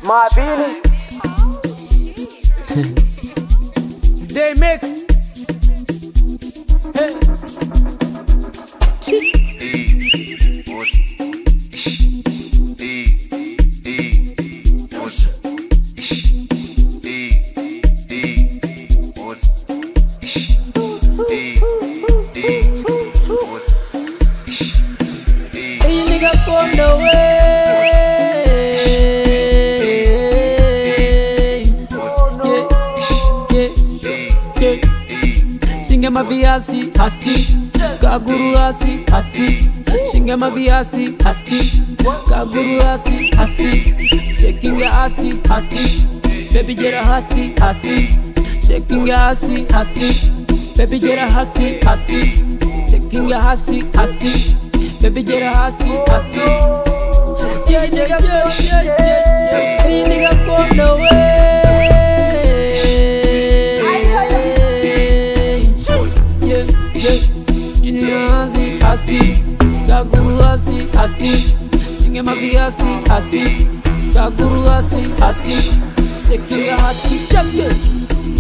Mabini They make hey. Hey nigga come the way. Shingema viasi hasi, kaguru hasi hasi. Shingema viasi hasi, kaguru hasi hasi. Shaking your hasi hasi, baby get a hasi hasi. Shaking your hasi hasi, baby get a hasi hasi. Shaking your hasi hasi, baby get a hasi hasi. Yeah nigga come, yeah. Hey nigga come the way. Kaguru hasi hasi, shingema viasi hasi. Kaguru hasi hasi, shaking a hasi, check it.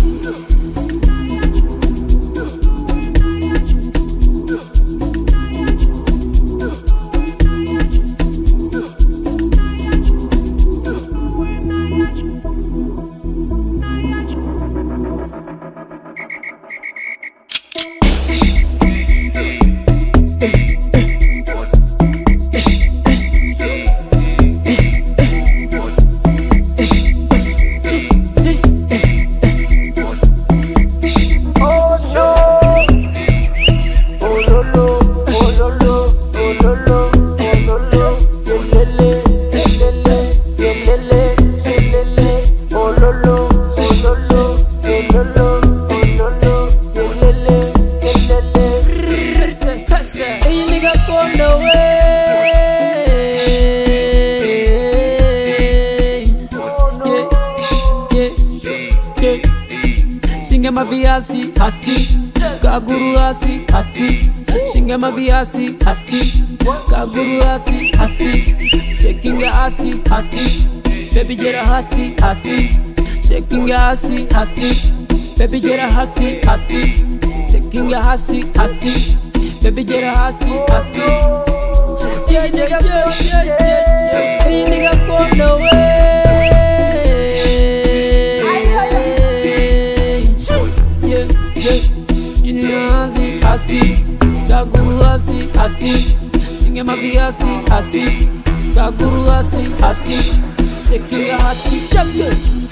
Shingema viasi hasi, kaguru hasi hasi. Shingema viasi hasi, kaguru hasi hasi. Shaking your hasi hasi, baby get a hasi hasi. Shaking your hasi hasi, baby get a hasi hasi. Shaking your hasi hasi, baby get a hasi hasi. Yeah nigga come, yeah. Hey nigga come the way. Kaguru hasi hasi, shingema viasi hasi. Kaguru hasi hasi, shaking a hasi, check it.